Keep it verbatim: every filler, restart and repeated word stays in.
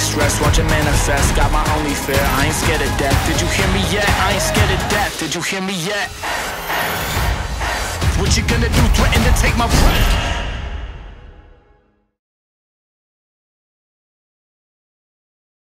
stress, watch it manifest. Got my only fear, I ain't scared of death. Did you hear me yet? I ain't scared of death. Did you hear me yet? What you gonna do? Threaten to take my breath?